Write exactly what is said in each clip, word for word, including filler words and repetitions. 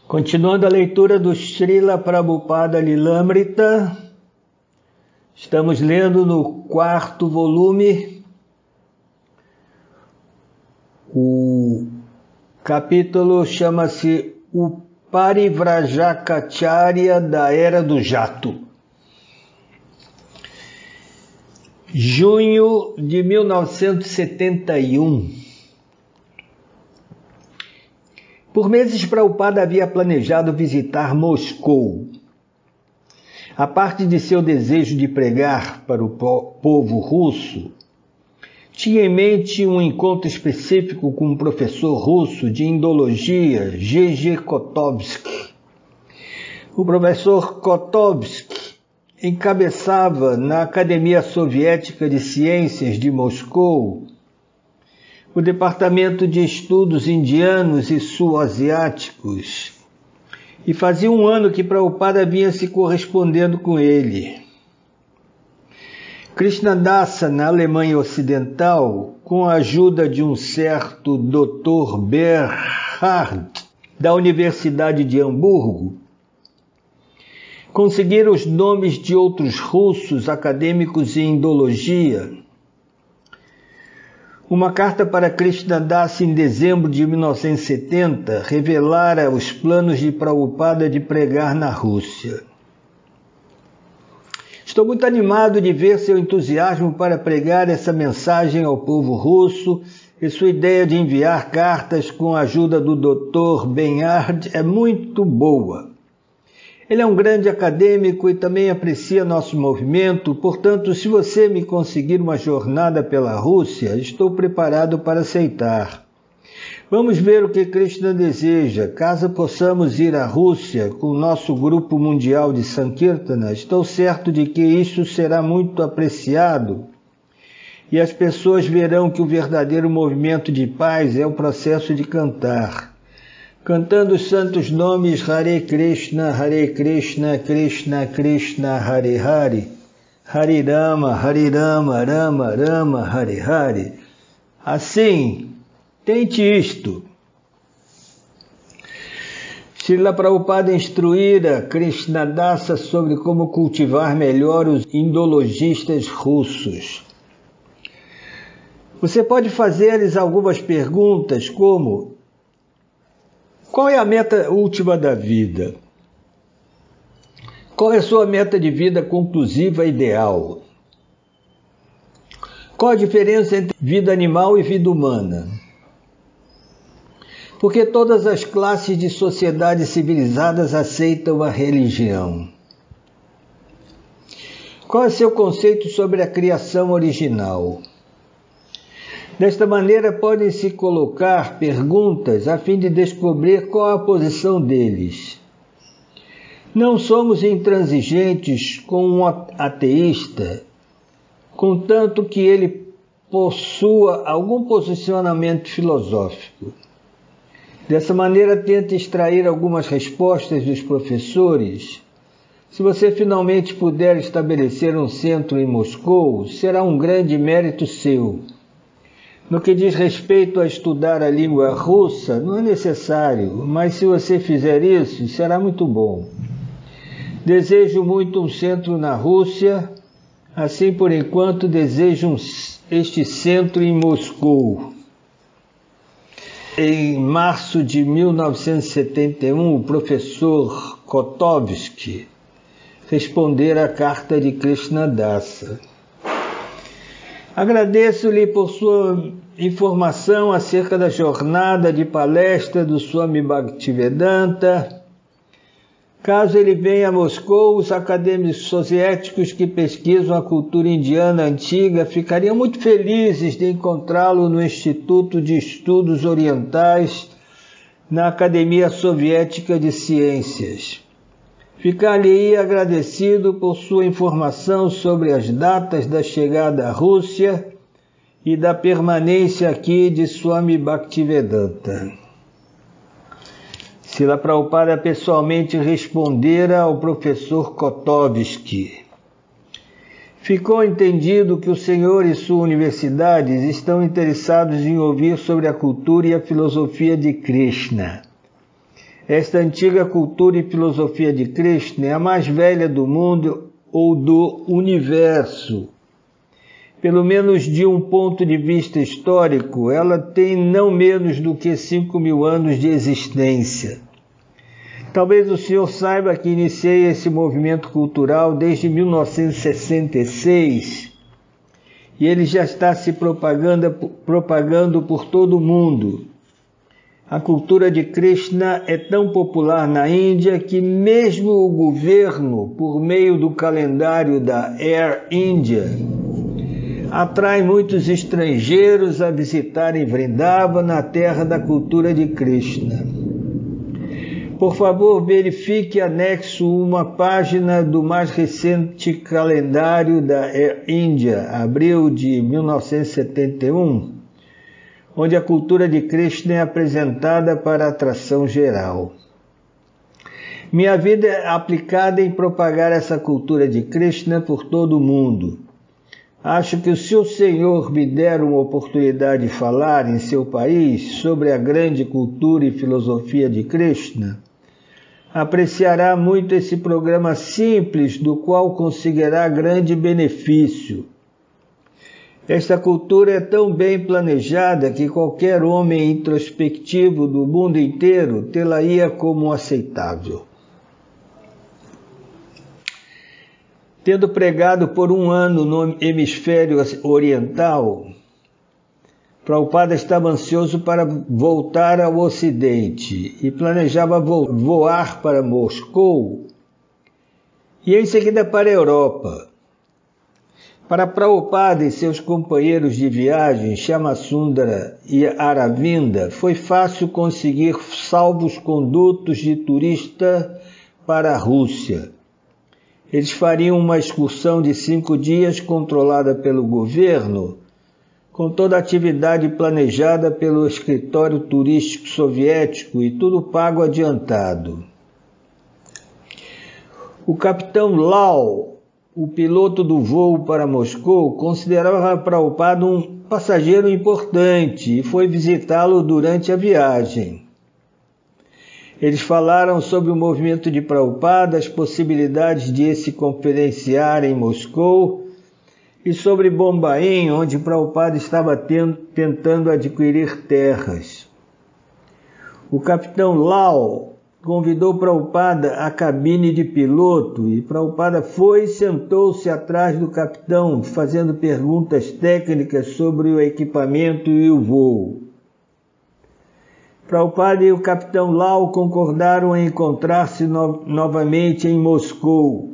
Continuando a leitura do Srila Prabhupada Lilamrita, estamos lendo no quarto volume, o capítulo chama-se O Parivrajacacharya da Era do Jato. Junho de mil novecentos e setenta e um. Por meses, Prabhupada havia planejado visitar Moscou. A parte de seu desejo de pregar para o povo russo, tinha em mente um encontro específico com um professor russo de indologia, G G Kotovsky. O professor Kotovsky encabeçava na Academia Soviética de Ciências de Moscou o Departamento de Estudos Indianos e Sul-Asiáticos, e fazia um ano que Prabhupada vinha se correspondendo com ele. Krishnadasa, na Alemanha Ocidental, com a ajuda de um certo doutor Berhard, da Universidade de Hamburgo, conseguiram os nomes de outros russos acadêmicos em indologia. Uma carta para Krishnadasa em dezembro de mil novecentos e setenta revelara os planos de Prabhupada de pregar na Rússia. Estou muito animado de ver seu entusiasmo para pregar essa mensagem ao povo russo, e sua ideia de enviar cartas com a ajuda do doutor Benhard é muito boa. Ele é um grande acadêmico e também aprecia nosso movimento, portanto, se você me conseguir uma jornada pela Rússia, estou preparado para aceitar. Vamos ver o que Krishna deseja. Caso possamos ir à Rússia com o nosso grupo mundial de Sankirtana, estou certo de que isso será muito apreciado e as pessoas verão que o verdadeiro movimento de paz é o processo de cantar. Cantando os santos nomes Hare Krishna, Hare Krishna, Krishna Krishna, Hare Hare, Hare Rama, Hare Rama, Rama Rama, Hare Hare. Assim, tente isto. Srila Prabhupada instruíra Krishnadasa sobre como cultivar melhor os indologistas russos. Você pode fazer-lhes algumas perguntas como: qual é a meta última da vida? Qual é a sua meta de vida conclusiva ideal? Qual a diferença entre vida animal e vida humana? Por que todas as classes de sociedades civilizadas aceitam a religião? Qual é seu conceito sobre a criação original? Desta maneira, podem-se colocar perguntas a fim de descobrir qual a posição deles. Não somos intransigentes com um ateísta, contanto que ele possua algum posicionamento filosófico. Dessa maneira, tenta extrair algumas respostas dos professores. Se você finalmente puder estabelecer um centro em Moscou, será um grande mérito seu. No que diz respeito a estudar a língua russa, não é necessário, mas se você fizer isso, será muito bom. Desejo muito um centro na Rússia, assim por enquanto desejo um, este centro em Moscou. Em março de mil novecentos e setenta e um, o professor Kotovsky respondera a carta de Krishnadasa. Agradeço-lhe por sua informação acerca da jornada de palestra do Swami Bhaktivedanta. Caso ele venha a Moscou, os acadêmicos soviéticos que pesquisam a cultura indiana antiga ficariam muito felizes de encontrá-lo no Instituto de Estudos Orientais, na Academia Soviética de Ciências. Ficar-lhe-ia agradecido por sua informação sobre as datas da chegada à Rússia e da permanência aqui de Swami Bhaktivedanta. Srila Prabhupada pessoalmente respondera ao professor Kotovsky. Ficou entendido que o senhor e sua universidade estão interessados em ouvir sobre a cultura e a filosofia de Krishna. Esta antiga cultura e filosofia de Krishna é a mais velha do mundo ou do universo. Pelo menos de um ponto de vista histórico, ela tem não menos do que cinco mil anos de existência. Talvez o senhor saiba que iniciei esse movimento cultural desde mil novecentos e sessenta e seis e ele já está se propagando, propagando por todo o mundo. A cultura de Krishna é tão popular na Índia que mesmo o governo, por meio do calendário da Air India, atrai muitos estrangeiros a visitarem Vrindavana, a terra da cultura de Krishna. Por favor, verifique anexo uma página do mais recente calendário da Air India, abril de mil novecentos e setenta e um, onde a cultura de Krishna é apresentada para atração geral. Minha vida é aplicada em propagar essa cultura de Krishna por todo o mundo. Acho que se o Senhor me der uma oportunidade de falar em seu país sobre a grande cultura e filosofia de Krishna, apreciará muito esse programa simples, do qual conseguirá grande benefício. Esta cultura é tão bem planejada que qualquer homem introspectivo do mundo inteiro tê-la-ia como aceitável. Tendo pregado por um ano no hemisfério oriental, Prabhupada estava ansioso para voltar ao Ocidente e planejava vo- voar para Moscou e em seguida para a Europa. Para Prabhupada e seus companheiros de viagem, Shyamasundara e Aravinda, foi fácil conseguir salvos-condutos de turista para a Rússia. Eles fariam uma excursão de cinco dias controlada pelo governo, com toda a atividade planejada pelo escritório turístico soviético e tudo pago adiantado. O capitão Lau, o piloto do voo para Moscou, considerava Prabhupada um passageiro importante e foi visitá-lo durante a viagem. Eles falaram sobre o movimento de Prabhupada, as possibilidades de se conferenciar em Moscou e sobre Bombaim, onde Prabhupada estava tentando adquirir terras. O capitão Lau convidou Prabhupada à cabine de piloto e Prabhupada foi e sentou-se atrás do capitão, fazendo perguntas técnicas sobre o equipamento e o voo. Prabhupada e o capitão Lau concordaram em encontrar-se no- novamente em Moscou.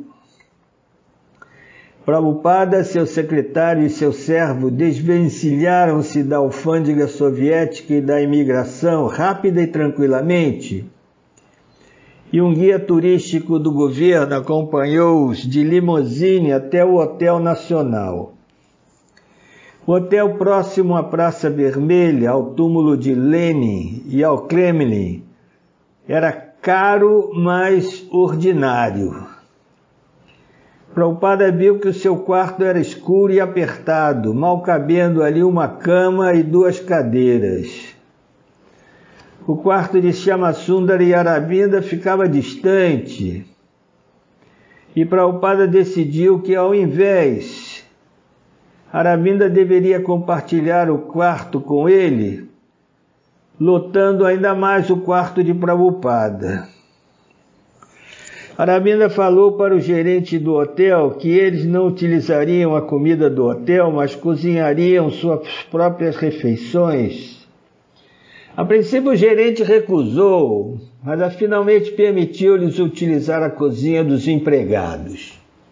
Prabhupada, seu secretário e seu servo desvencilharam-se da alfândega soviética e da imigração rápida e tranquilamente, e um guia turístico do governo acompanhou-os de limusine até o Hotel Nacional. O hotel próximo à Praça Vermelha, ao túmulo de Lenin e ao Kremlin, era caro, mas ordinário. Prabhupada viu que o seu quarto era escuro e apertado, mal cabendo ali uma cama e duas cadeiras. O quarto de Shyamasundara e Aravinda ficava distante, e Prabhupada decidiu que, ao invés, Aravinda deveria compartilhar o quarto com ele, lotando ainda mais o quarto de Prabhupada. Aravinda falou para o gerente do hotel que eles não utilizariam a comida do hotel, mas cozinhariam suas próprias refeições. A princípio o gerente recusou, mas finalmente permitiu-lhes utilizar a cozinha dos empregados.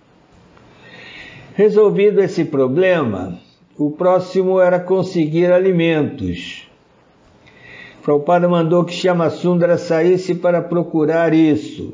Resolvido esse problema, o próximo era conseguir alimentos. Prabhupada mandou que Shyamasundara saísse para procurar isso.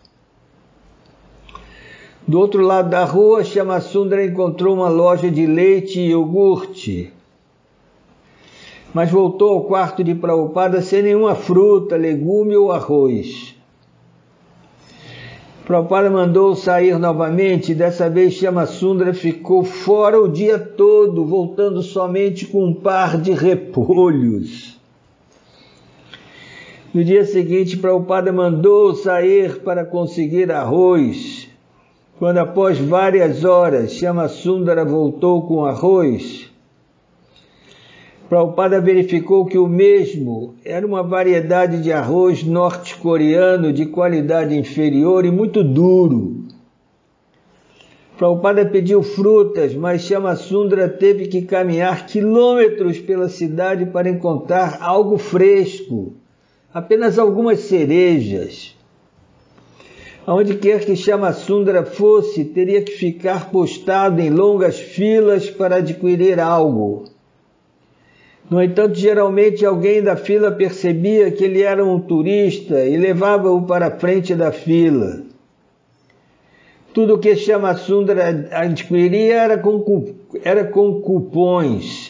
Do outro lado da rua, Shyamasundara encontrou uma loja de leite e iogurte, mas voltou ao quarto de Prabhupada sem nenhuma fruta, legume ou arroz. Prabhupada mandou sair novamente e dessa vez Shyamasundara ficou fora o dia todo, voltando somente com um par de repolhos. No dia seguinte, Prabhupada mandou sair para conseguir arroz. Quando, após várias horas, Shyamasundara voltou com arroz, Prabhupada verificou que o mesmo era uma variedade de arroz norte-coreano de qualidade inferior e muito duro. Prabhupada pediu frutas, mas Shyamasundara teve que caminhar quilômetros pela cidade para encontrar algo fresco, apenas algumas cerejas. Aonde quer que Shyamasundara fosse, teria que ficar postado em longas filas para adquirir algo. No entanto, geralmente alguém da fila percebia que ele era um turista e levava-o para a frente da fila. Tudo o que Shyamasundara adquiria era com, era com cupons.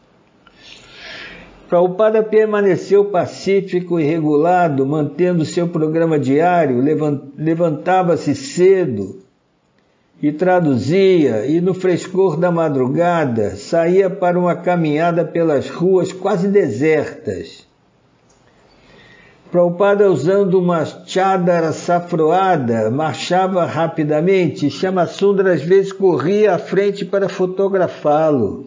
Prabhupada permaneceu pacífico e regulado, mantendo seu programa diário, levantava-se cedo e traduzia, e no frescor da madrugada saía para uma caminhada pelas ruas quase desertas. Prabhupada, usando uma chadara safroada, marchava rapidamente e Shyamasundara às vezes corria à frente para fotografá-lo.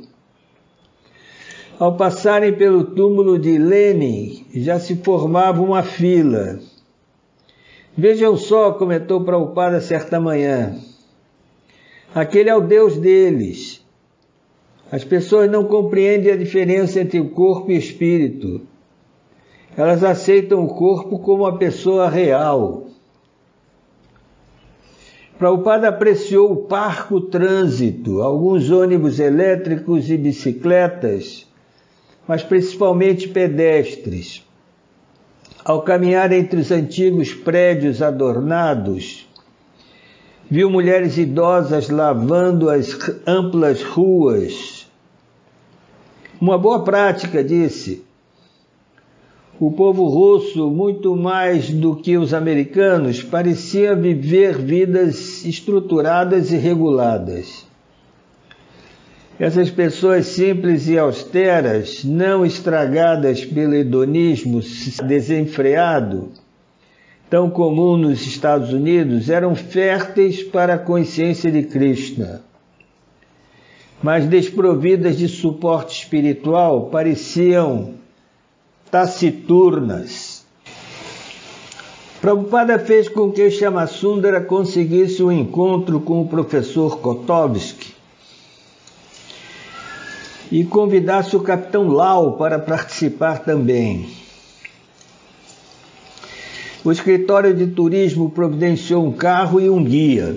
Ao passarem pelo túmulo de Lenin, já se formava uma fila. Vejam só, comentou Prabhupada certa manhã, aquele é o Deus deles. As pessoas não compreendem a diferença entre o corpo e o espírito. Elas aceitam o corpo como a pessoa real. Prabhupada apreciou o parco trânsito, alguns ônibus elétricos e bicicletas, mas principalmente pedestres. Ao caminhar entre os antigos prédios adornados, viu mulheres idosas lavando as amplas ruas. Uma boa prática, disse. O povo russo, muito mais do que os americanos, parecia viver vidas estruturadas e reguladas. Essas pessoas simples e austeras, não estragadas pelo hedonismo desenfreado, tão comum nos Estados Unidos, eram férteis para a consciência de Krishna. Mas desprovidas de suporte espiritual, pareciam taciturnas. Prabhupada fez com que Shyamasundara conseguisse um encontro com o professor Kotovsky e convidasse o capitão Lau para participar também. O escritório de turismo providenciou um carro e um guia.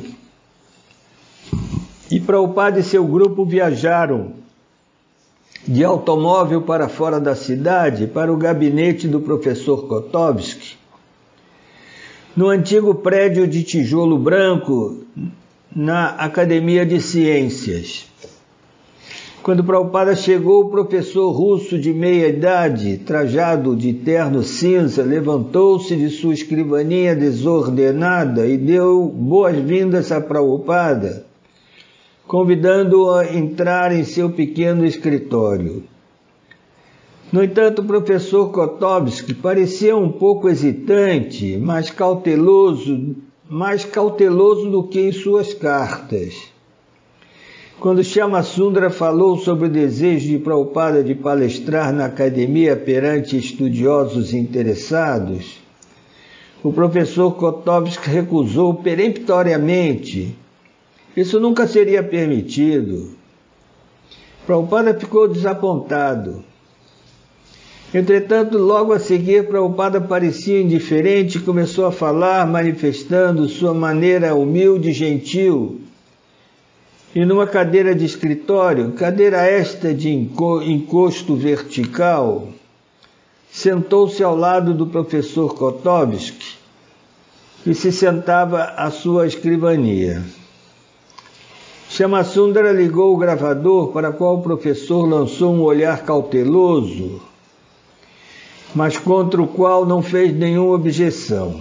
E Prabhupada e seu grupo viajaram de automóvel para fora da cidade, para o gabinete do professor Kotovsky, no antigo prédio de tijolo branco, na Academia de Ciências. Quando Prabhupada chegou, o professor russo de meia idade, trajado de terno cinza, levantou-se de sua escrivaninha desordenada e deu boas-vindas a Prabhupada, convidando-o a entrar em seu pequeno escritório. No entanto, o professor Kotovsky parecia um pouco hesitante, mais cauteloso, mais cauteloso do que em suas cartas. Quando Shyamasundara falou sobre o desejo de Prabhupada de palestrar na academia perante estudiosos interessados, o professor Kotovsky recusou peremptoriamente. Isso nunca seria permitido. Prabhupada ficou desapontado. Entretanto, logo a seguir, Prabhupada parecia indiferente e começou a falar, manifestando sua maneira humilde e gentil. E numa cadeira de escritório, cadeira esta de encosto vertical, sentou-se ao lado do professor Kotovsky e se sentava à sua escrivania. Shyamasundara ligou o gravador, para qual o professor lançou um olhar cauteloso, mas contra o qual não fez nenhuma objeção.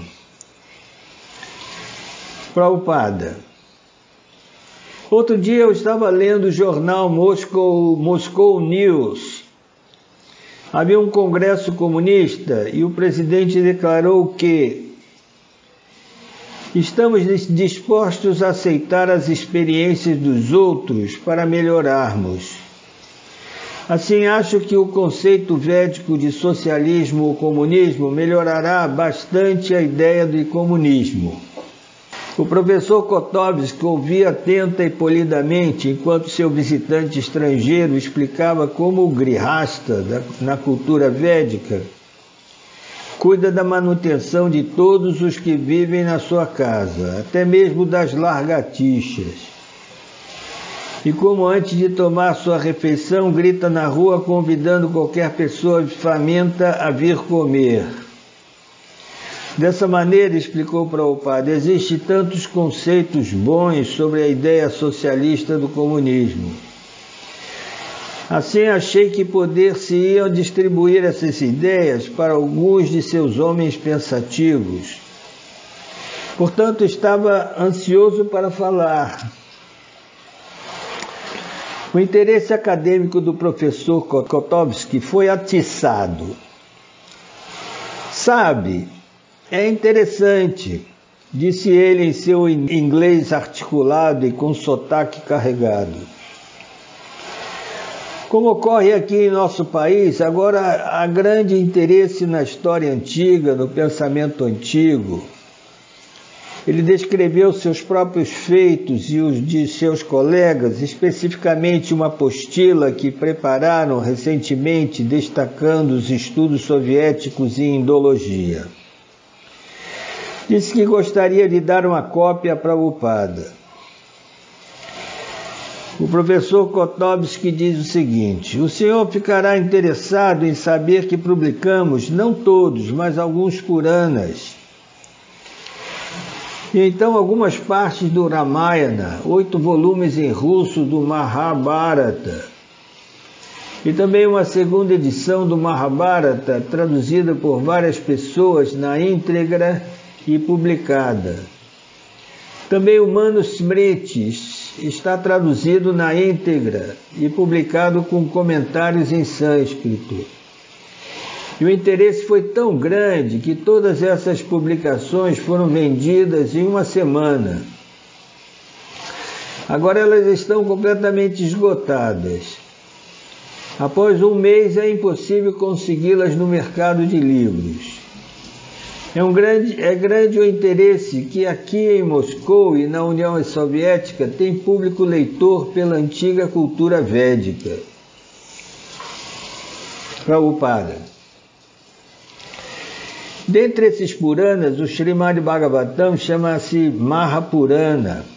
Prabhupada. Outro dia eu estava lendo o jornal Moscow, Moscow News. Havia um congresso comunista e o presidente declarou que estamos dispostos a aceitar as experiências dos outros para melhorarmos. Assim, acho que o conceito védico de socialismo ou comunismo melhorará bastante a ideia de comunismo. O professor Kotovsky ouvia atenta e polidamente enquanto seu visitante estrangeiro explicava como o grihasta, na cultura védica, cuida da manutenção de todos os que vivem na sua casa, até mesmo das lagartixas. E como antes de tomar sua refeição, grita na rua convidando qualquer pessoa faminta a vir comer. Dessa maneira, explicou Prabhupada, existem tantos conceitos bons sobre a ideia socialista do comunismo. Assim, achei que poder-se-iam distribuir essas ideias para alguns de seus homens pensativos. Portanto, estava ansioso para falar. O interesse acadêmico do professor Kotovsky foi atiçado. Sabe, é interessante, disse ele em seu inglês articulado e com sotaque carregado. Como ocorre aqui em nosso país, agora há grande interesse na história antiga, no pensamento antigo. Ele descreveu seus próprios feitos e os de seus colegas, especificamente uma apostila que prepararam recentemente destacando os estudos soviéticos em indologia. Disse que gostaria de dar uma cópia a Prabhupada. O professor Kotovsky diz o seguinte: o senhor ficará interessado em saber que publicamos, não todos, mas alguns Puranas. E então algumas partes do Ramayana, oito volumes em russo do Mahabharata, e também uma segunda edição do Mahabharata, traduzida por várias pessoas na íntegra e publicada. Também o Manusmritis está traduzido na íntegra e publicado com comentários em sânscrito. E o interesse foi tão grande que todas essas publicações foram vendidas em uma semana. Agora elas estão completamente esgotadas. Após um mês é impossível consegui-las no mercado de livros. É, um grande, é grande o interesse que aqui em Moscou e na União Soviética tem público leitor pela antiga cultura védica. Prabhupada. Dentre esses Puranas, o Srimad Bhagavatam chama-se Mahapurana.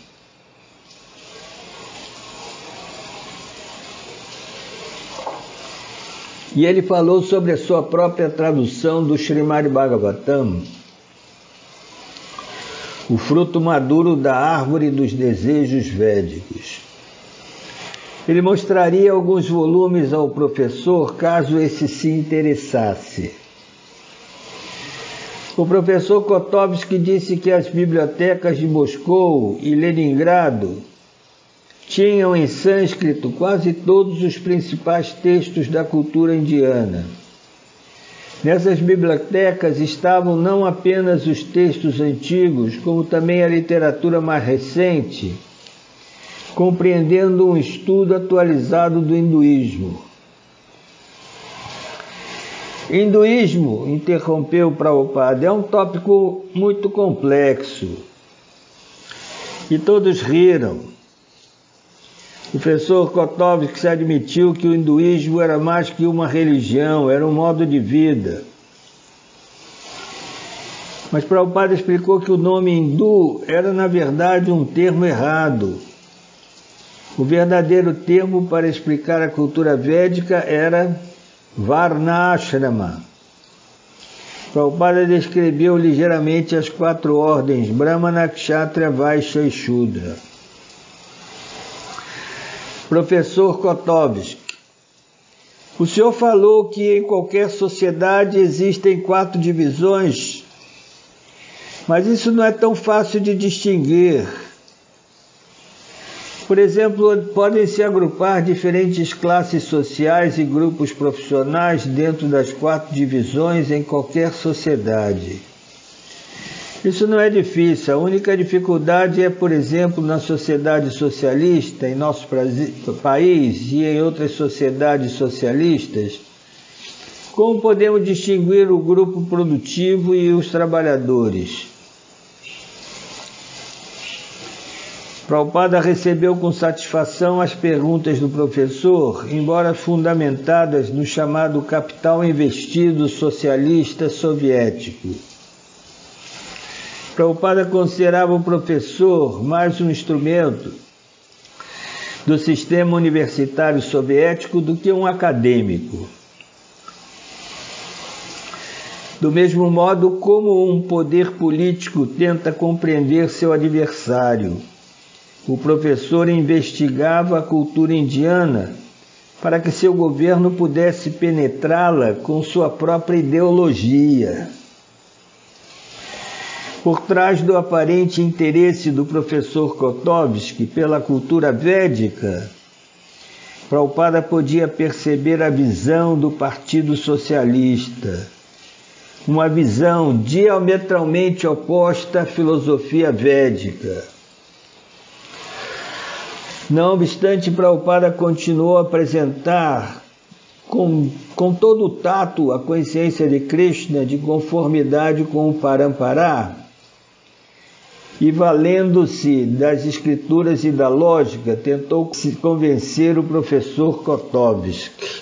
E ele falou sobre a sua própria tradução do Srimad Bhagavatam, o fruto maduro da árvore dos desejos védicos. Ele mostraria alguns volumes ao professor, caso esse se interessasse. O professor Kotovsky disse que as bibliotecas de Moscou e Leningrado tinham em sânscrito quase todos os principais textos da cultura indiana. Nessas bibliotecas estavam não apenas os textos antigos, como também a literatura mais recente, compreendendo um estudo atualizado do hinduísmo. Hinduísmo, interrompeu Prabhupada, é um tópico muito complexo. E todos riram. O professor Kotovsky admitiu que o hinduísmo era mais que uma religião, era um modo de vida. Mas Prabhupada explicou que o nome hindu era, na verdade, um termo errado. O verdadeiro termo para explicar a cultura védica era Varnashrama. Prabhupada descreveu ligeiramente as quatro ordens, Brahmana, Kshatriya, Vaishya e Shudra. Professor Kotovsky, o senhor falou que em qualquer sociedade existem quatro divisões, mas isso não é tão fácil de distinguir. Por exemplo, podem se agrupar diferentes classes sociais e grupos profissionais dentro das quatro divisões em qualquer sociedade. Isso não é difícil. A única dificuldade é, por exemplo, na sociedade socialista, em nosso país e em outras sociedades socialistas, como podemos distinguir o grupo produtivo e os trabalhadores? Prabhupada recebeu com satisfação as perguntas do professor, embora fundamentadas no chamado capital investido socialista soviético. Prabhupada considerava o professor mais um instrumento do sistema universitário soviético do que um acadêmico. Do mesmo modo como um poder político tenta compreender seu adversário, o professor investigava a cultura indiana para que seu governo pudesse penetrá-la com sua própria ideologia. Por trás do aparente interesse do professor Kotovsky pela cultura védica, Prabhupada podia perceber a visão do Partido Socialista, uma visão diametralmente oposta à filosofia védica. Não obstante, Prabhupada continuou a apresentar com, com todo o tato a consciência de Krishna de conformidade com o Parampara e, valendo-se das escrituras e da lógica, tentou se convencer o professor Kotovsky.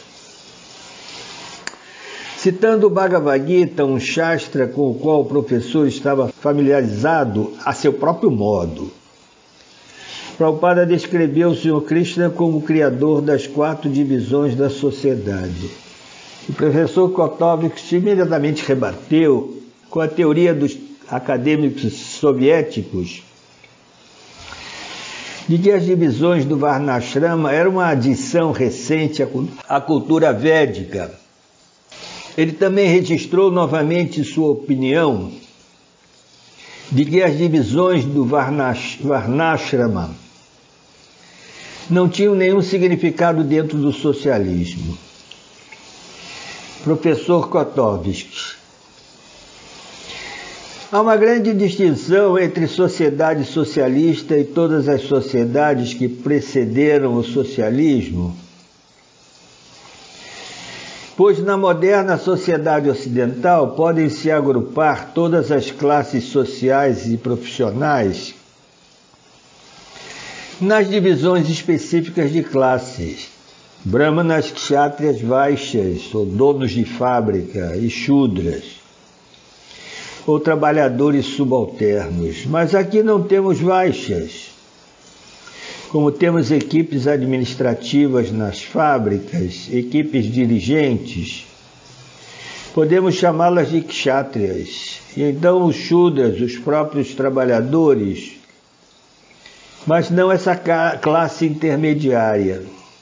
Citando o Bhagavad Gita, um shastra com o qual o professor estava familiarizado a seu próprio modo, Prabhupada descreveu o senhor Krishna como o criador das quatro divisões da sociedade. O professor Kotovsky imediatamente rebateu com a teoria dos acadêmicos soviéticos de que as divisões do Varnashrama eram uma adição recente à cultura védica. Ele também registrou novamente sua opinião de que as divisões do Varnash, Varnashrama não tinham nenhum significado dentro do socialismo. Professor Kotovsky: há uma grande distinção entre sociedade socialista e todas as sociedades que precederam o socialismo, pois na moderna sociedade ocidental podem se agrupar todas as classes sociais e profissionais nas divisões específicas de classes: brahmanas, kshatriyas, vaishyas, ou donos de fábrica, e shudras, ou trabalhadores subalternos. Mas aqui não temos vaishyas. Como temos equipes administrativas nas fábricas, equipes dirigentes, podemos chamá-las de kshatriyas. E então os shudras, os próprios trabalhadores, mas não essa classe intermediária.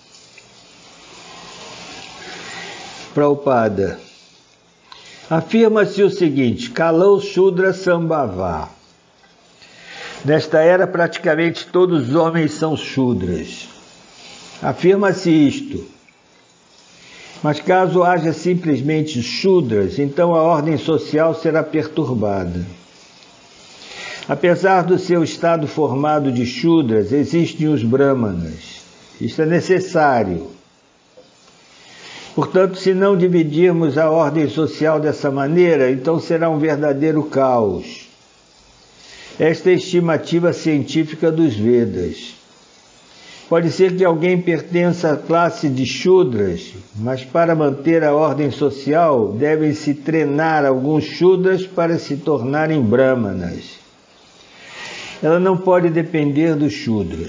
Prabhupada: afirma-se o seguinte: Kalau Shudra Sambhava. Nesta era, praticamente todos os homens são shudras. Afirma-se isto. Mas caso haja simplesmente shudras, então a ordem social será perturbada. Apesar do seu estado formado de shudras, existem os brahmanas. Isto é necessário. Portanto, se não dividirmos a ordem social dessa maneira, então será um verdadeiro caos. Esta é a estimativa científica dos Vedas. Pode ser que alguém pertença à classe de shudras, mas para manter a ordem social devem-se treinar alguns shudras para se tornarem brahmanas. Ela não pode depender dos shudras.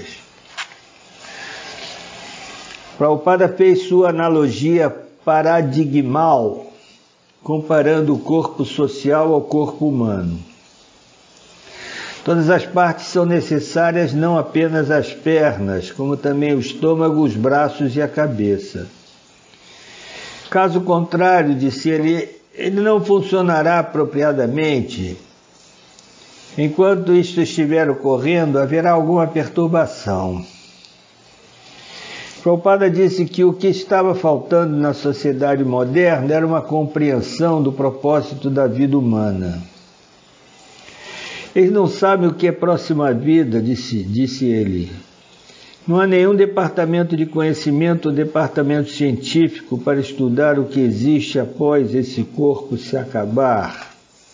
Prabhupada fez sua analogia paradigmal, comparando o corpo social ao corpo humano. Todas as partes são necessárias, não apenas as pernas, como também o estômago, os braços e a cabeça. Caso contrário, disse ele, ele não funcionará apropriadamente. Enquanto isto estiver ocorrendo, haverá alguma perturbação. Prabhupada disse que o que estava faltando na sociedade moderna era uma compreensão do propósito da vida humana. Eles não sabem o que é próxima vida, disse, disse ele. Não há nenhum departamento de conhecimento ou departamento científico para estudar o que existe após esse corpo se acabar.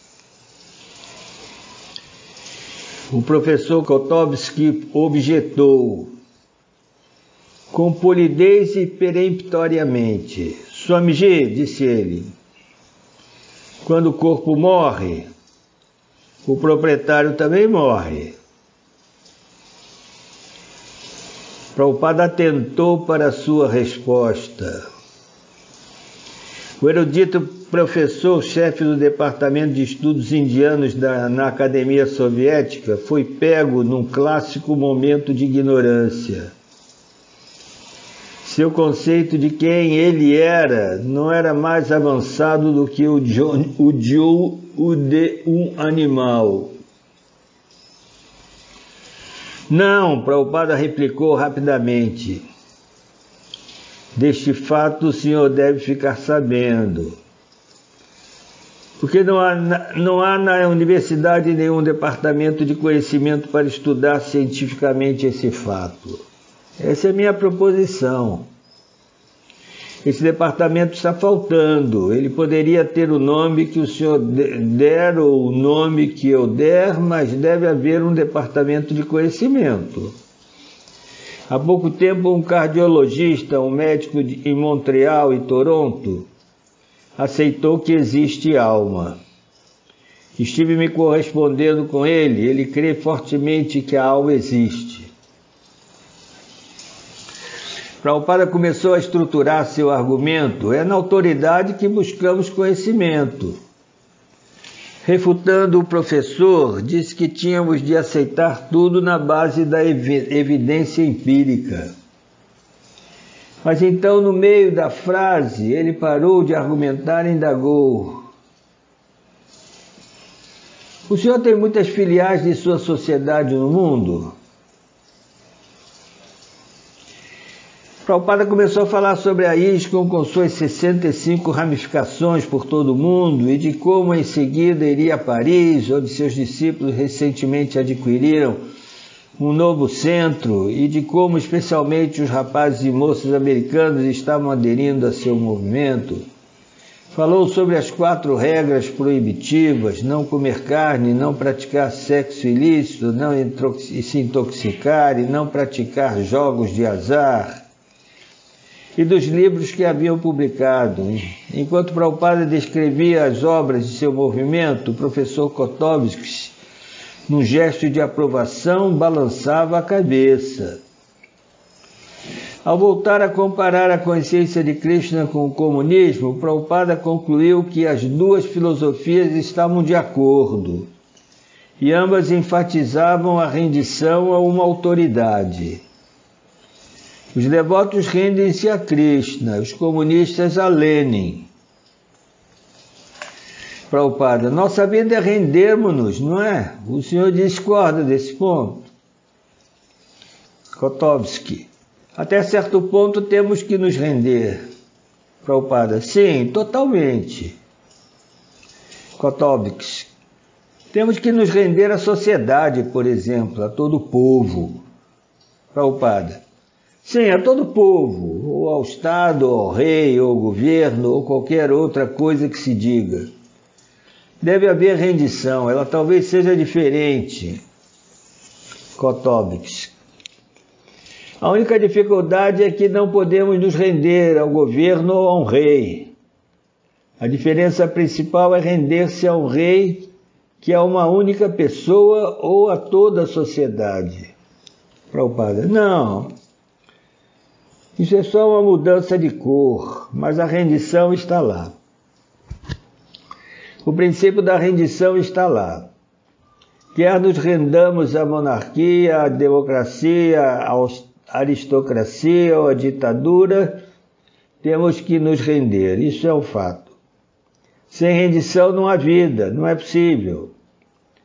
O professor Kotovsky objetou, com polidez e peremptoriamente. Swamiji, disse ele, quando o corpo morre, o proprietário também morre. Prabhupada atentou para a sua resposta. O erudito professor, chefe do Departamento de Estudos Indianos da, na Academia Soviética, foi pego num clássico momento de ignorância. Seu conceito de quem ele era não era mais avançado do que o de, o de, o de um animal. Não, Prabhupada replicou rapidamente. Deste fato o senhor deve ficar sabendo. Porque não há, não há na universidade nenhum departamento de conhecimento para estudar cientificamente esse fato. Essa é a minha proposição. Esse departamento está faltando. Ele poderia ter o nome que o senhor der ou o nome que eu der, mas deve haver um departamento de conhecimento. Há pouco tempo, um cardiologista, um médico de, em Montreal e Toronto, aceitou que existe alma. Estive me correspondendo com ele, ele crê fortemente que a alma existe. Prabhupada começou a estruturar seu argumento. É na autoridade que buscamos conhecimento. Refutando o professor, disse que tínhamos de aceitar tudo na base da evidência empírica. Mas então, no meio da frase, ele parou de argumentar e indagou. O senhor tem muitas filiais de sua sociedade no mundo? Prabhupada começou a falar sobre a ISKCON com suas sessenta e cinco ramificações por todo o mundo e de como em seguida iria a Paris, onde seus discípulos recentemente adquiriram um novo centro, e de como especialmente os rapazes e moças americanos estavam aderindo a seu movimento. Falou sobre as quatro regras proibitivas: não comer carne, não praticar sexo ilícito, não se intoxicar e não praticar jogos de azar, e dos livros que haviam publicado. Enquanto Prabhupada descrevia as obras de seu movimento, o professor Kotovsky, num gesto de aprovação, balançava a cabeça. Ao voltar a comparar a consciência de Krishna com o comunismo, Prabhupada concluiu que as duas filosofias estavam de acordo, e ambas enfatizavam a rendição a uma autoridade. Os devotos rendem-se a Krishna, os comunistas a Lenin. Prabhupada, nossa vida é rendermos-nos, não é? O senhor discorda desse ponto? Kotovsky, até certo ponto temos que nos render. Prabhupada, sim, totalmente. Kotovsky, temos que nos render à sociedade, por exemplo, a todo o povo. Prabhupada, sim, a todo o povo, ou ao Estado, ou ao rei, ou ao governo, ou qualquer outra coisa que se diga. Deve haver rendição, ela talvez seja diferente. Kotovsky, a única dificuldade é que não podemos nos render ao governo ou a um rei. A diferença principal é render-se a um rei que é uma única pessoa ou a toda a sociedade. Prabhupada, não. Isso é só uma mudança de cor, mas a rendição está lá. O princípio da rendição está lá. Quer nos rendamos à monarquia, à democracia, à aristocracia ou à ditadura, temos que nos render. Isso é um fato. Sem rendição não há vida, não é possível.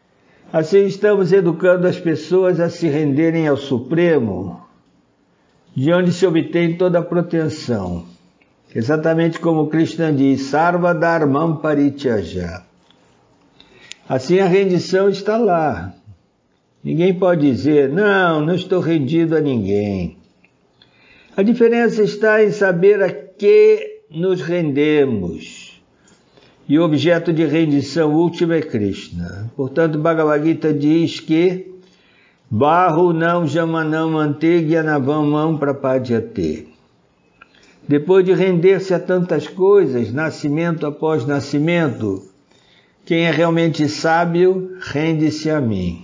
Assim estamos educando as pessoas a se renderem ao Supremo, de onde se obtém toda a proteção. Exatamente como Krishna diz, Sarva Dharmam Parityaja. Assim a rendição está lá. Ninguém pode dizer, não, não estou rendido a ninguém. A diferença está em saber a que nos rendemos. E o objeto de rendição última é Krishna. Portanto, Bhagavad Gita diz que Bahu não jamanam mantegyanavamam prapadyate. Depois de render-se a tantas coisas, nascimento após nascimento, quem é realmente sábio, rende-se a mim.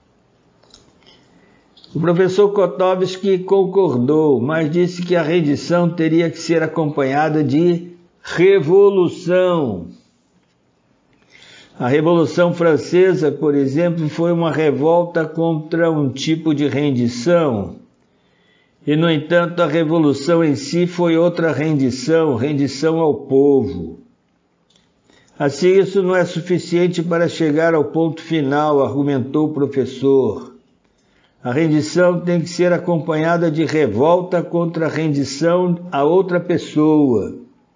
O professor Kotovsky concordou, mas disse que a rendição teria que ser acompanhada de revolução. A Revolução Francesa, por exemplo, foi uma revolta contra um tipo de rendição. E, no entanto, a revolução em si foi outra rendição, rendição ao povo. Assim, isso não é suficiente para chegar ao ponto final, argumentou o professor. A rendição tem que ser acompanhada de revolta contra a rendição a outra pessoa.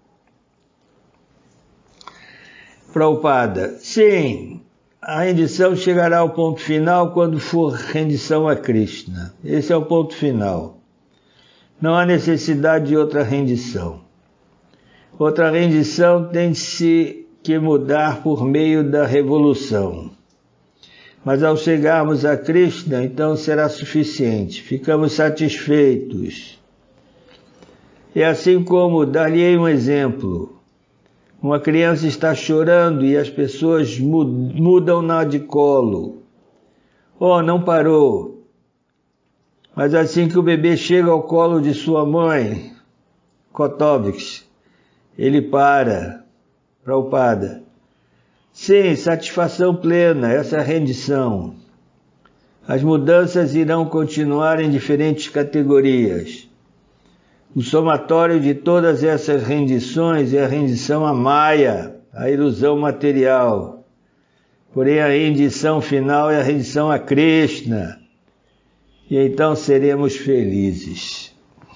Prabhupada, sim, a rendição chegará ao ponto final quando for rendição a Krishna. Esse é o ponto final. Não há necessidade de outra rendição. Outra rendição tem-se que mudar por meio da revolução. Mas ao chegarmos a Krishna, então será suficiente. Ficamos satisfeitos. E assim como, dar-lhe um exemplo. Uma criança está chorando e as pessoas mudam-na de colo. Oh, não parou. Mas assim que o bebê chega ao colo de sua mãe, Kotovsky, ele para. Prabhupada. Sim, satisfação plena, essa é a rendição. As mudanças irão continuar em diferentes categorias. O somatório de todas essas rendições é a rendição à Maya, a ilusão material. Porém, a rendição final é a rendição a Krishna. E então seremos felizes.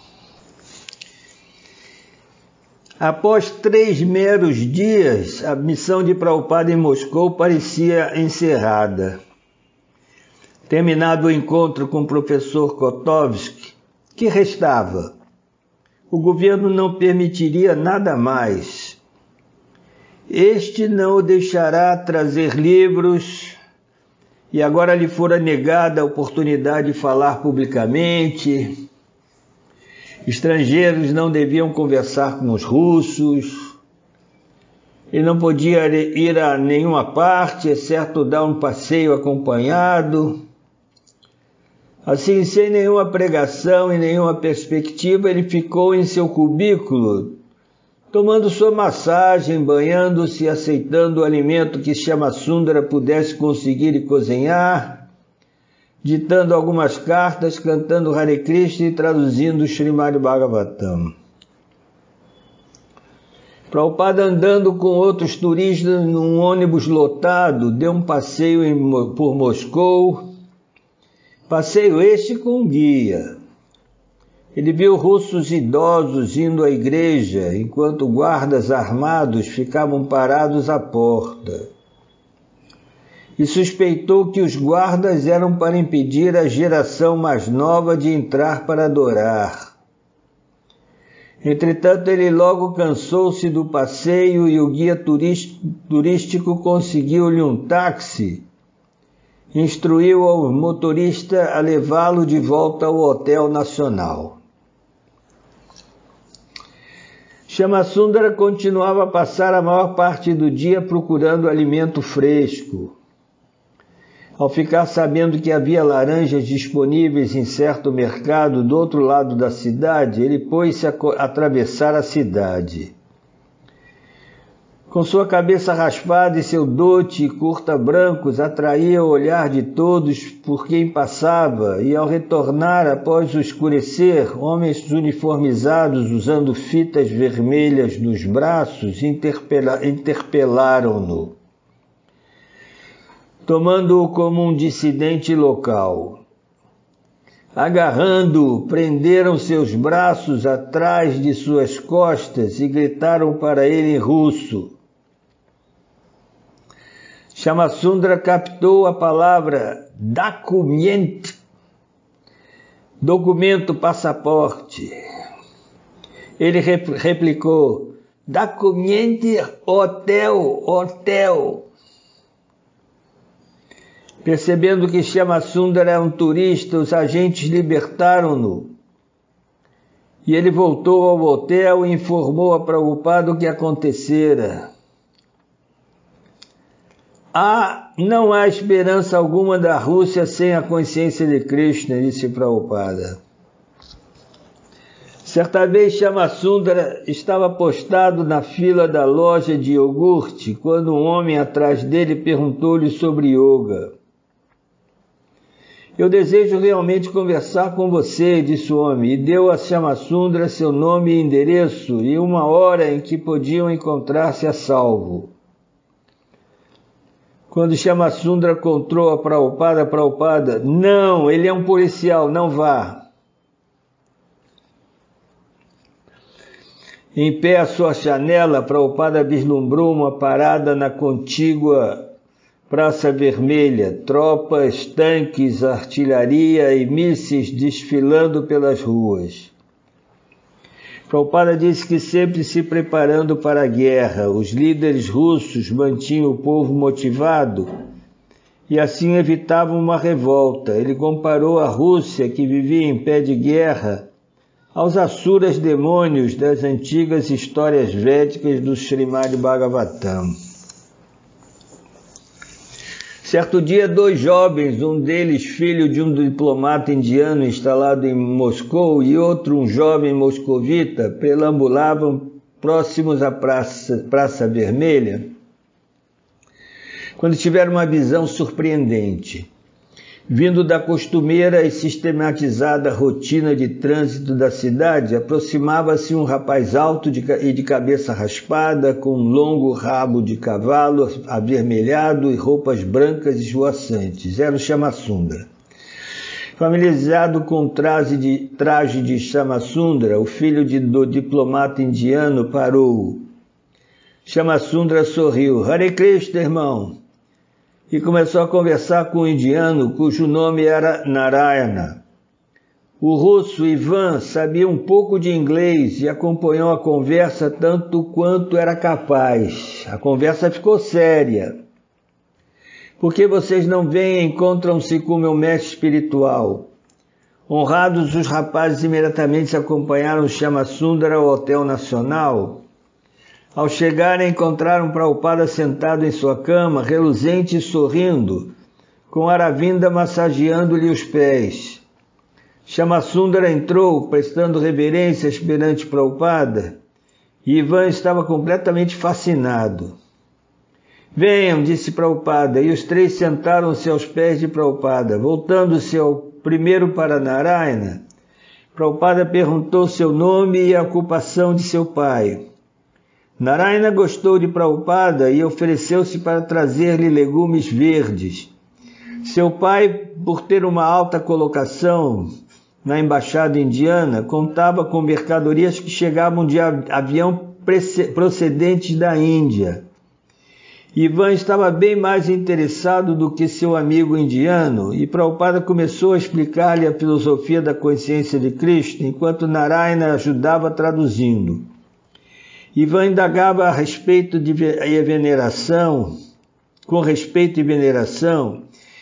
Após três meros dias, a missão de Prabhupada em Moscou parecia encerrada. Terminado o encontro com o professor Kotovsky, que restava? O governo não permitiria nada mais. Este não o deixará trazer livros, e agora lhe fora negada a oportunidade de falar publicamente. Estrangeiros não deviam conversar com os russos. Ele não podia ir a nenhuma parte, exceto dar um passeio acompanhado. Assim, sem nenhuma pregação e nenhuma perspectiva, ele ficou em seu cubículo, tomando sua massagem, banhando-se e aceitando o alimento que Shyamasundara pudesse conseguir e cozinhar, ditando algumas cartas, cantando Hare Krishna e traduzindo o Srimad Bhagavatam. Prabhupada, andando com outros turistas num ônibus lotado, deu um passeio em, por Moscou, passeio este com um guia. Ele viu russos idosos indo à igreja, enquanto guardas armados ficavam parados à porta. E suspeitou que os guardas eram para impedir a geração mais nova de entrar para adorar. Entretanto, ele logo cansou-se do passeio e o guia turístico conseguiu-lhe um táxi. Instruiu ao motorista a levá-lo de volta ao Hotel Nacional. Shyamasundara continuava a passar a maior parte do dia procurando alimento fresco. Ao ficar sabendo que havia laranjas disponíveis em certo mercado do outro lado da cidade, ele pôs-se a atravessar a cidade. Com sua cabeça raspada e seu dote e curta brancos, atraía o olhar de todos por quem passava, e ao retornar após o escurecer, homens uniformizados usando fitas vermelhas nos braços interpela- interpelaram-no, tomando-o como um dissidente local. Agarrando-o, prenderam seus braços atrás de suas costas e gritaram para ele em russo. Chamasundra captou a palavra document, documento, passaporte. Ele replicou, documente, hotel, hotel. Percebendo que Chamasundra era um turista, os agentes libertaram-no. E ele voltou ao hotel e informou a preocupado o que acontecera. Ah, não há esperança alguma da Rússia sem a consciência de Krishna, disse Prabhupada. Certa vez Chamasundra estava postado na fila da loja de iogurte, quando um homem atrás dele perguntou-lhe sobre yoga. Eu desejo realmente conversar com você, disse o homem, e deu a Chamasundra seu nome e endereço e uma hora em que podiam encontrar-se a salvo. Quando Chamasundra contou a Prabhupada, Prabhupada, não, ele é um policial, não vá. Em pé à sua janela, Prabhupada vislumbrou uma parada na contígua Praça Vermelha, tropas, tanques, artilharia e mísseis desfilando pelas ruas. Prabhupada disse que sempre se preparando para a guerra, os líderes russos mantinham o povo motivado e assim evitavam uma revolta. Ele comparou a Rússia, que vivia em pé de guerra, aos asuras demônios das antigas histórias védicas do Srimad Bhagavatam. Certo dia, dois jovens, um deles filho de um diplomata indiano instalado em Moscou e outro um jovem moscovita, perambulavam próximos à Praça, Praça Vermelha, quando tiveram uma visão surpreendente. Vindo da costumeira e sistematizada rotina de trânsito da cidade, aproximava-se um rapaz alto de, e de cabeça raspada, com um longo rabo de cavalo avermelhado e roupas brancas e esvoaçantes. Era o Chamasundra. Familiarizado com o traje de, traje de Chamasundra, o filho de, do diplomata indiano parou. Chamasundra sorriu. Hare Krishna, irmão. E começou a conversar com o indiano, cujo nome era Narayana. O russo Ivan sabia um pouco de inglês e acompanhou a conversa tanto quanto era capaz. A conversa ficou séria. Por que vocês não vêm e encontram-se com meu mestre espiritual? Honrados, os rapazes imediatamente acompanharam Chamasundra ao Hotel Nacional. Ao chegarem, encontraram Prabhupada sentado em sua cama, reluzente e sorrindo, com Aravinda massageando-lhe os pés. Chamasundra entrou, prestando reverências perante Prabhupada, e Ivan estava completamente fascinado. Venham, disse Prabhupada, e os três sentaram-se aos pés de Prabhupada. Voltando-se ao primeiro para Narayana, Prabhupada perguntou seu nome e a ocupação de seu pai. Narayana gostou de Prabhupada e ofereceu-se para trazer-lhe legumes verdes. Seu pai, por ter uma alta colocação na embaixada indiana, contava com mercadorias que chegavam de avião procedentes da Índia. Ivan estava bem mais interessado do que seu amigo indiano e Prabhupada começou a explicar-lhe a filosofia da consciência de Krishna, enquanto Narayana ajudava traduzindo. Ivan indagava a respeito de veneração, com respeito e veneração,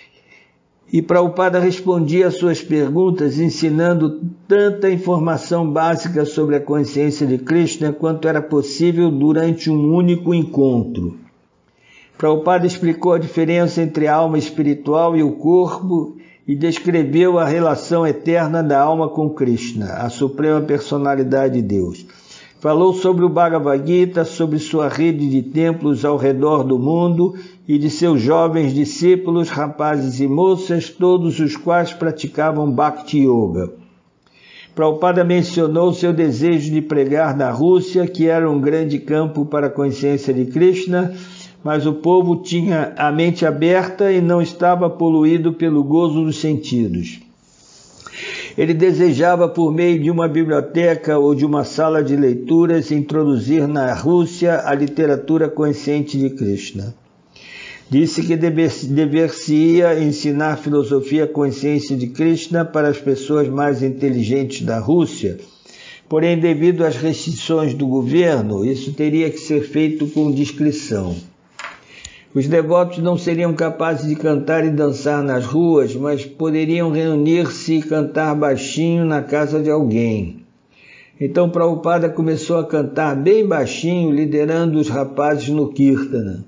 e Prabhupada respondia às suas perguntas, ensinando tanta informação básica sobre a consciência de Krishna quanto era possível durante um único encontro. Prabhupada explicou a diferença entre a alma espiritual e o corpo e descreveu a relação eterna da alma com Krishna, a suprema personalidade de Deus. Falou sobre o Bhagavad Gita, sobre sua rede de templos ao redor do mundo e de seus jovens discípulos, rapazes e moças, todos os quais praticavam Bhakti Yoga. Prabhupada mencionou seu desejo de pregar na Rússia, que era um grande campo para a consciência de Krishna, mas o povo tinha a mente aberta e não estava poluído pelo gozo dos sentidos. Ele desejava, por meio de uma biblioteca ou de uma sala de leituras, introduzir na Rússia a literatura consciente de Krishna. Disse que dever-se-ia ensinar filosofia consciente de Krishna para as pessoas mais inteligentes da Rússia, porém, devido às restrições do governo, isso teria que ser feito com discrição. Os devotos não seriam capazes de cantar e dançar nas ruas, mas poderiam reunir-se e cantar baixinho na casa de alguém. Então Prabhupada começou a cantar bem baixinho, liderando os rapazes no Kirtana.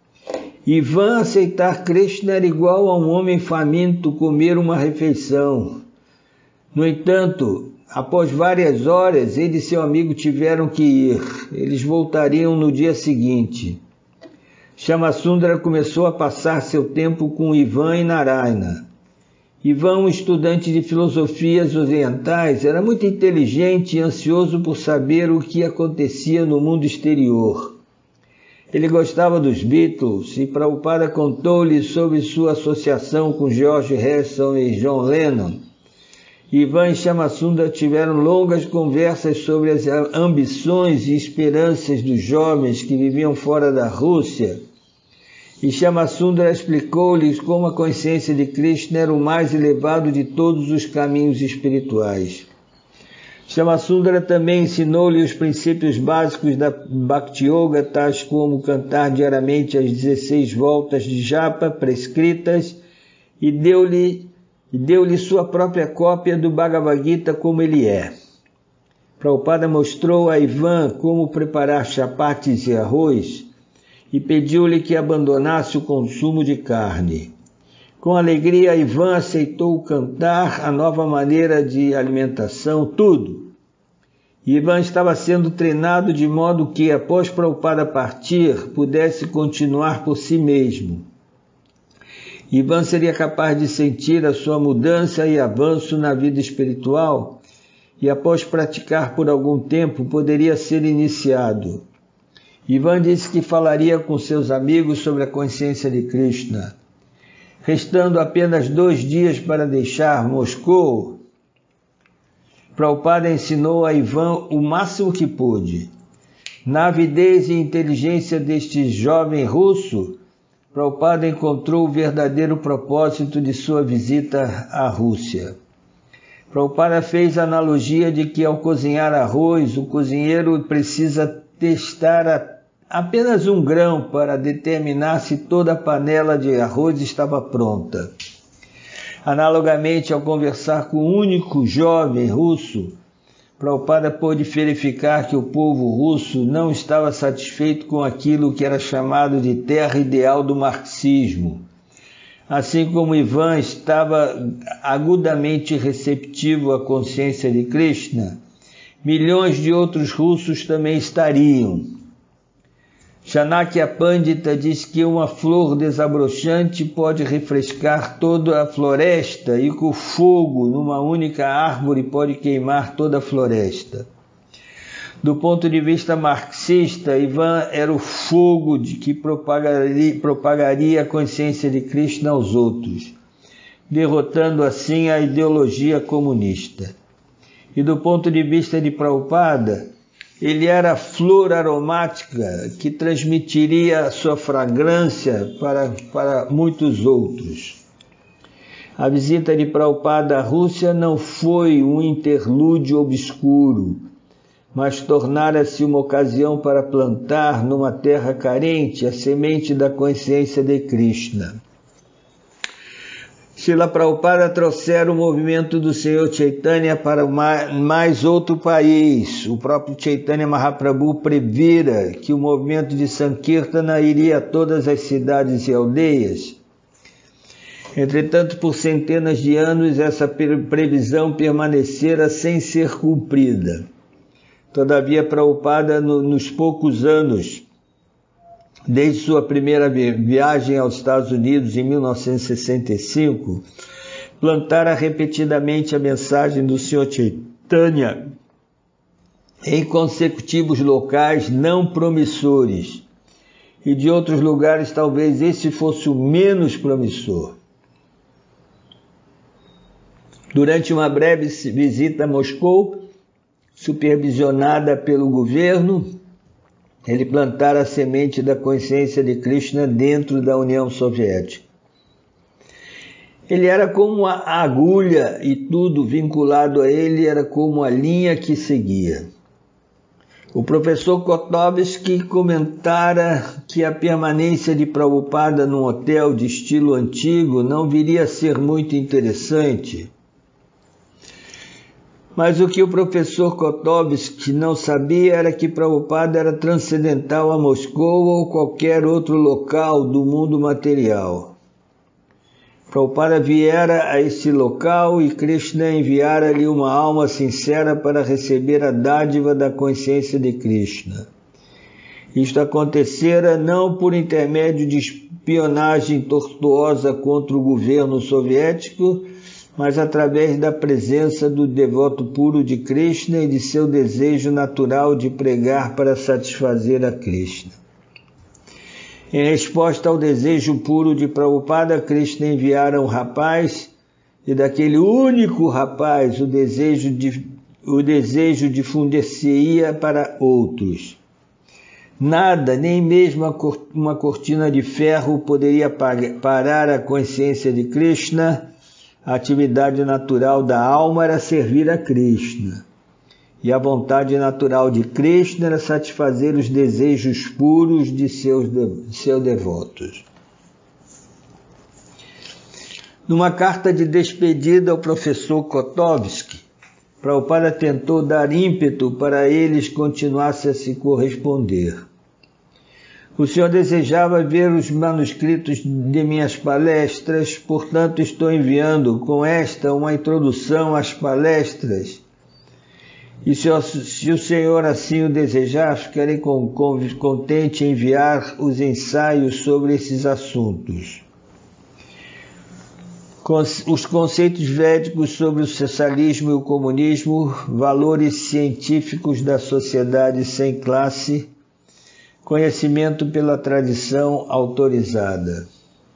Ivan aceitar Krishna era igual a um homem faminto comer uma refeição. No entanto, após várias horas, ele e seu amigo tiveram que ir. Eles voltariam no dia seguinte. Shyamasundara começou a passar seu tempo com Ivan e Narayana. Ivan, um estudante de filosofias orientais, era muito inteligente e ansioso por saber o que acontecia no mundo exterior. Ele gostava dos Beatles e Prabhupada contou-lhe sobre sua associação com George Harrison e John Lennon. Ivan e Shyamasundara tiveram longas conversas sobre as ambições e esperanças dos jovens que viviam fora da Rússia, e Shyamasundara explicou-lhes como a consciência de Krishna era o mais elevado de todos os caminhos espirituais. Shyamasundara também ensinou-lhe os princípios básicos da Bhakti Yoga, tais como cantar diariamente as dezesseis voltas de japa prescritas, e deu-lhe e deu-lhe sua própria cópia do Bhagavad Gita como ele é. Prabhupada mostrou a Ivan como preparar chapatis e arroz e pediu-lhe que abandonasse o consumo de carne. Com alegria, Ivan aceitou cantar a nova maneira de alimentação, tudo. Ivan estava sendo treinado de modo que, após Prabhupada partir, pudesse continuar por si mesmo. Ivan seria capaz de sentir a sua mudança e avanço na vida espiritual e, após praticar por algum tempo, poderia ser iniciado. Ivan disse que falaria com seus amigos sobre a consciência de Krishna. Restando apenas dois dias para deixar Moscou, Prabhupada ensinou a Ivan o máximo que pôde. Na avidez e inteligência deste jovem russo, Prabhupada encontrou o verdadeiro propósito de sua visita à Rússia. Prabhupada fez a analogia de que, ao cozinhar arroz, o cozinheiro precisa testar a apenas um grão para determinar se toda a panela de arroz estava pronta. Analogamente, ao conversar com um único jovem russo, Prabhupada pôde verificar que o povo russo não estava satisfeito com aquilo que era chamado de terra ideal do marxismo. Assim como Ivan estava agudamente receptivo à consciência de Krishna, milhões de outros russos também estariam. Chanakya Pandita diz que uma flor desabrochante pode refrescar toda a floresta e que o fogo numa única árvore pode queimar toda a floresta. Do ponto de vista marxista, Ivan era o fogo de que propagaria, propagaria a consciência de Krishna aos outros, derrotando assim a ideologia comunista. E do ponto de vista de Prabhupada, ele era a flor aromática que transmitiria a sua fragrância para, para muitos outros. A visita de Prabhupada à Rússia não foi um interlúdio obscuro, mas tornara-se uma ocasião para plantar numa terra carente a semente da consciência de Krishna. Srila Prabhupada trouxeram o movimento do Senhor Chaitanya para mais outro país. O próprio Chaitanya Mahaprabhu previra que o movimento de Sankirtana iria a todas as cidades e aldeias. Entretanto, por centenas de anos, essa previsão permanecera sem ser cumprida. Todavia, Prabhupada, no, nos poucos anos, desde sua primeira viagem aos Estados Unidos em mil novecentos e sessenta e cinco, plantara repetidamente a mensagem do Senhor Chaitanya em consecutivos locais não promissores, e de outros lugares talvez esse fosse o menos promissor. Durante uma breve visita a Moscou, supervisionada pelo governo, ele plantara a semente da consciência de Krishna dentro da União Soviética. Ele era como a agulha e tudo vinculado a ele era como a linha que seguia. O professor Kotovsky comentara que a permanência de Prabhupada num hotel de estilo antigo não viria a ser muito interessante. Mas o que o professor Kotovsky não sabia era que Prabhupada era transcendental a Moscou ou qualquer outro local do mundo material. Prabhupada viera a esse local e Krishna enviara-lhe uma alma sincera para receber a dádiva da consciência de Krishna. Isto acontecera não por intermédio de espionagem tortuosa contra o governo soviético, mas através da presença do devoto puro de Krishna e de seu desejo natural de pregar para satisfazer a Krishna. Em resposta ao desejo puro de Prabhupada, Krishna enviara um rapaz, e daquele único rapaz o desejo, de, o desejo difundir-se-ia para outros. Nada, nem mesmo uma cortina de ferro poderia parar a consciência de Krishna. A atividade natural da alma era servir a Krishna. E a vontade natural de Krishna era satisfazer os desejos puros de seus, de, seus devotos. Numa carta de despedida ao professor Kotovsky, Prabhupada tentou dar ímpeto para eles continuassem a se corresponder. O senhor desejava ver os manuscritos de minhas palestras, portanto estou enviando com esta uma introdução às palestras. E se o, se o senhor assim o desejar, ficarei com, com, contente em enviar os ensaios sobre esses assuntos. Os conceitos védicos sobre o socialismo e o comunismo, valores científicos da sociedade sem classe, conhecimento pela tradição autorizada.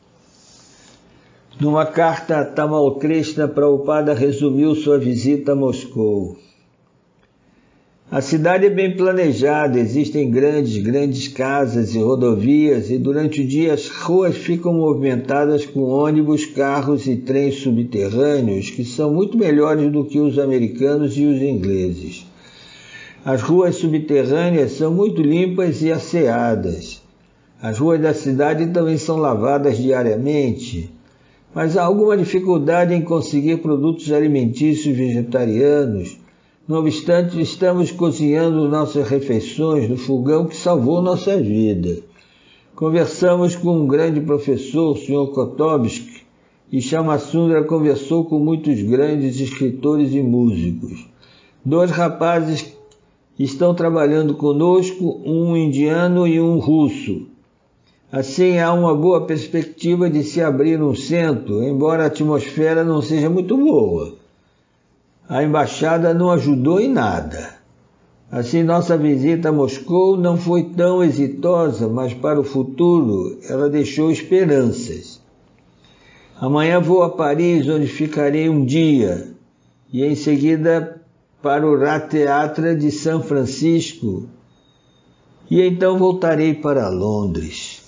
Numa carta a Tamal Krishna, Prabhupada resumiu sua visita a Moscou. A cidade é bem planejada, existem grandes, grandes casas e rodovias e durante o dia as ruas ficam movimentadas com ônibus, carros e trens subterrâneos que são muito melhores do que os americanos e os ingleses. As ruas subterrâneas são muito limpas e asseadas. As ruas da cidade também são lavadas diariamente, mas há alguma dificuldade em conseguir produtos alimentícios vegetarianos. Não obstante, estamos cozinhando nossas refeições no fogão que salvou nossa vida. Conversamos com um grande professor, o senhor Kotovsky, e Shamasundra conversou com muitos grandes escritores e músicos. Dois rapazes estão trabalhando conosco, um indiano e um russo. Assim, há uma boa perspectiva de se abrir um centro, embora a atmosfera não seja muito boa. A embaixada não ajudou em nada. Assim, nossa visita a Moscou não foi tão exitosa, mas para o futuro ela deixou esperanças. Amanhã vou a Paris, onde ficarei um dia, e em seguida para o Rat Theatre de São Francisco, e então voltarei para Londres.